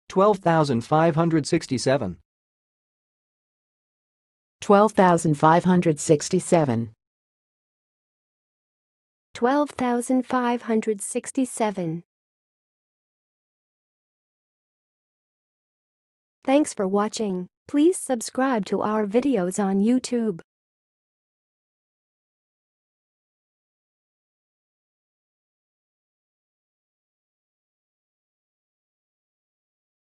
12,567. 12,567. 12,567. Thanks for watching. Please subscribe to our videos on YouTube.